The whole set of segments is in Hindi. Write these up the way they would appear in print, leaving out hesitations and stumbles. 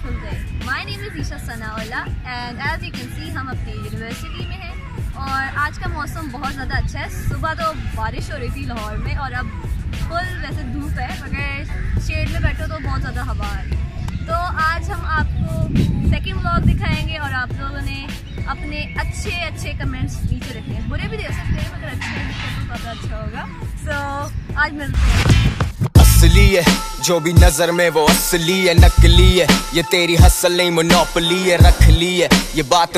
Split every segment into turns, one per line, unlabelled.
चलते हैं। My name is Isha Sanaullah and as you can see हम अपनी यूनिवर्सिटी में हैं और आज का मौसम बहुत ज़्यादा अच्छा है। सुबह तो बारिश हो रही थी लाहौर में और अब फुल वैसे धूप है, मगर शेड में बैठो तो बहुत ज़्यादा हवा आ रही है। तो आज हम आपको सेकंड व्लॉग दिखाएंगे और आप लोगों ने अपने अच्छे कमेंट्स नीचे रखे हैं। बुरे भी दे सकते हैं मगर अच्छे लिखे तो ज़्यादा अच्छा होगा। सो आज मिलते हैं।
असली है जो भी नजर में वो असली है, नकली है ये तेरी हसल नहीं मोनोपोली है, रख ली है ये बात।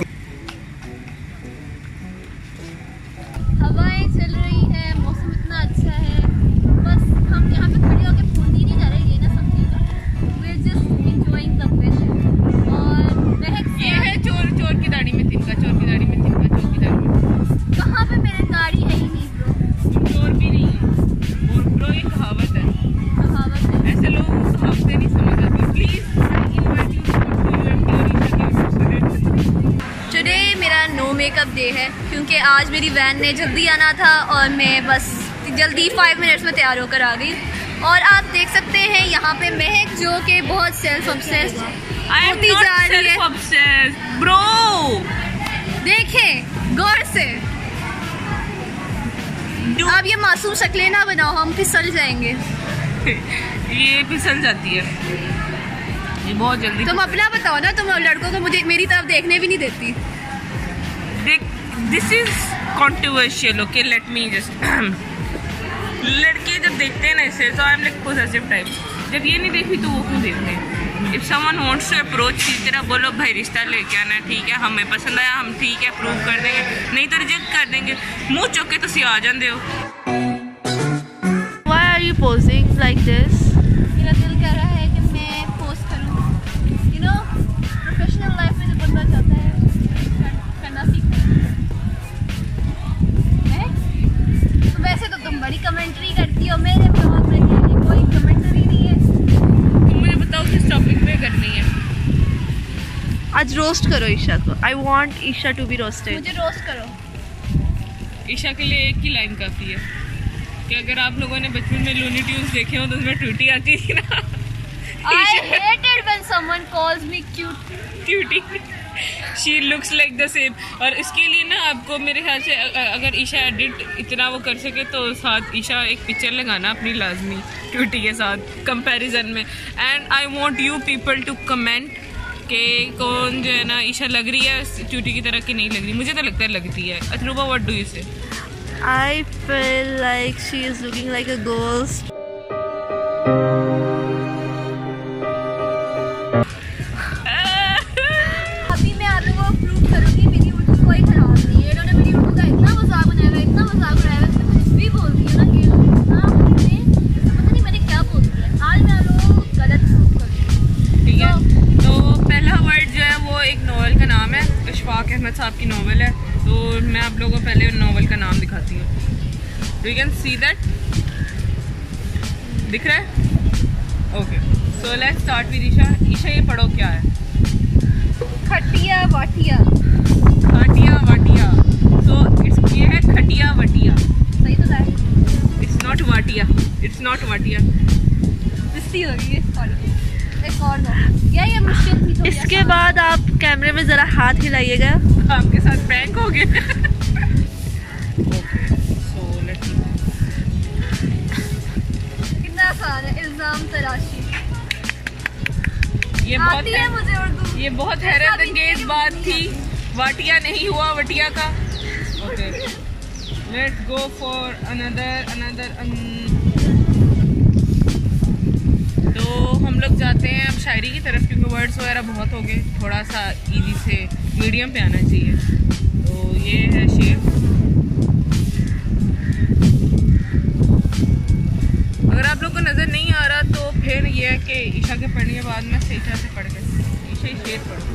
हवाएं चल रही हैं, मौसम इतना अच्छा है, बस हम यहाँ पे खड़े होकर फोन ही नहीं कर रहे, ये ना समझिएगा। We are just enjoying the weather. और महक
ये है चोर की दाढ़ी में तिनका, चोर की दाढ़ी में तिनका, चोर की दाढ़ी में।
कहाँ पे मेरे गाड़ी है ही नहीं ब्रो।
चोर भी नहीं है और ब्रो ये कहावत है, ऐसे लोग कहावत नहीं समझ आते। प्लीज
टुडे मेरा नो मेकअप डे है क्योंकि आज मेरी वैन ने जल्दी आना था और मैं बस जल्दी 5 मिनट्स में तैयार होकर आ गई। और आप देख सकते हैं यहाँ पे महक जो कि बहुत सेल्फ ऑब्सेस्ड होती जा रही है।
ब्रो
देखें गौर से, आप ये मासूम शक्लें ना बनाओ, हम फिसल जाएंगे।
ये फिसल जाती है ये बहुत जल्दी।
तुम अपना बताओ ना, तुम लड़कों को मुझे मेरी तरफ देखने भी नहीं देती।
This is controversial, okay, let me just. लड़के जब देखते हैं ना इसे तो I am like positive type, जब ये नहीं देखी तो वो क्यों देखते हैं। If someone wants to approach इस तरह बोलो भाई रिश्ता लेके आना, ठीक है, हमें पसंद आया हम ठीक है प्रूव कर देंगे, नहीं तो रिजेक्ट कर देंगे। मुँह चुक के तुसी आ जाते हो।
Why are you posing like this?
मेरा दिल कर रहा है कि मैं पोस्ट करूँ। यू नो प्रोफेशनल लाइफ में जो बंदा चाहता है करना सीखता है। तो वैसे तो तुम बड़ी कमेंट्री करती हो मेरे ब्लॉग में, कोई कमेंट्री नहीं है।
तुम मुझे बताओ किस टॉपिक पे करनी है।
आज रोस्ट करो ईशा को। I want Isha to be roasted.
मुझे रोस्ट करो।
ईशा के लिए एक ही लाइन काफ़ी है कि अगर आप लोगों ने बचपन में लूनी ट्यून्स देखे हो तो उसमें टूटी आती थी ना।
I hated when someone calls me cute.
Cutie, she looks like the same. और इसके लिए ना आपको मेरे ख्याल से अगर ईशा एडिट इतना वो कर सके तो साथ ईशा एक पिक्चर लगाना अपनी लाजमी क्यूटी के साथ कंपैरिजन में। And I want you people to comment कि कौन जो है ना ईशा लग रही है क्यूटी की तरह कि नहीं लग रही। मुझे तो लगता है लगती है। अथरूबा what do you say?
I feel like she is looking like a ghost.
अभी मैं आप लोगों को प्रूव करूंगी मेरी उर्दू कोई खराब नहीं है। इन्होंने मेरी उर्दू का इतना मजाक बनाया है, इतना मजाक बनाया है, मैं कुछ भी बोल रही हूँ ना कि पता नहीं मैंने क्या बोल दिया। आज मैं आप लोगों को गलत प्रूव करूँगी,
ठीक है। तो पहला वर्ड जो है वो एक नॉवल का नाम है, इशफाक अहमद साहब की नॉवल है। तो मैं आप लोगों को पहले नॉवल का नाम दिखाती हूँ। यू कैन सी दैट, दिख रहा है? Okay, so let's start with Isha. Isha ये पढ़ो क्या है?
खटिया वाटिया।
खाटिया वाटिया। सो ये है खटिया वटिया।
सही तो है।
इट्स नॉट वाटिया, इट्स नॉट वाटिया।
मिस्टी हो गई है, सॉरी। एक और दो या ये मुश्किल थी थोड़ी।
इसके बाद आप कैमरे में जरा हाथ हिलाइएगा।
आपके साथ प्रैंक हो गया।
कितना आसान है इल्जाम तराशी।
ये बहुत
आती है मुझे उर्दू।
ये बहुत हैरत अंगेज बात थी। वाटिया नहीं हुआ वटिया का। Okay, let's go for another. तो हम लोग जाते हैं अब शायरी की तरफ क्योंकि वर्ड्स वगैरह बहुत हो गए। थोड़ा सा इजी से मीडियम पे आना चाहिए। तो ये है शेर। अगर आप लोग को नज़र नहीं आ रहा तो फिर ये है कि ईशा के पढ़ने के बाद मैं सही तरह से पढ़ गई। ईशा ही शेर पढ़।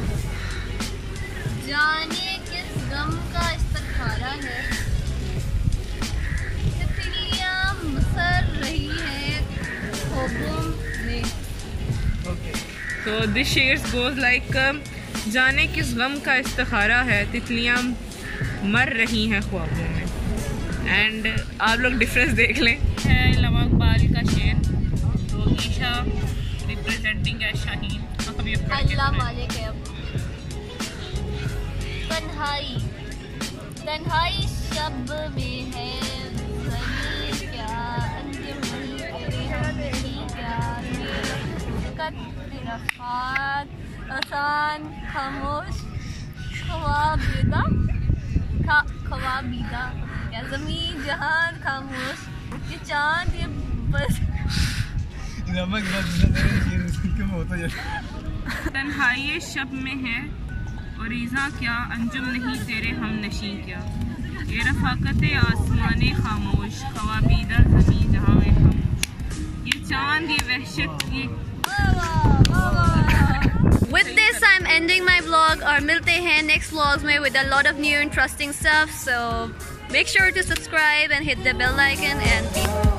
जाने किस गम का इस्तखारा है, तितलियां मसर रही हैं ख्वाबों में।
ओके, तो दिस शेर गोज लाइक जाने किस गम का इस्तखारा है, तितलियां मर रही हैं ख्वाबों में। एंड आप लोग डिफरेंस देख लें। है लवा इकबाल का शेर। तो ईशा रिप्रेजेंटिंग है शाहीन। अभी अब पढ़ के
अल्लाह
सुनाएं।
मालिक है। तन्हाई तन्हाई शब में है ज़मीं क्या, अंजुम नहीं तेरे हम नहीं क्या, तेरा तेरा फात आसान खामोश ख्वाबीदा ख्वाबीदा या ज़मीन जहान खामोश, ये चांद ये बस।
तन्हाई शब में है और ईज़ा क्या, अंजुम नहीं तेरे हम नशी क्या, ये रफ़ाकत आसमाने खामोश ख्वाबीदा ज़मीं जहाँ में खामोश, ये चांद ये वहशत ये।
With this I'm ending my vlog और मिलते हैं next vlogs में with a lot of new interesting stuff, so make sure to subscribe and hit the bell icon and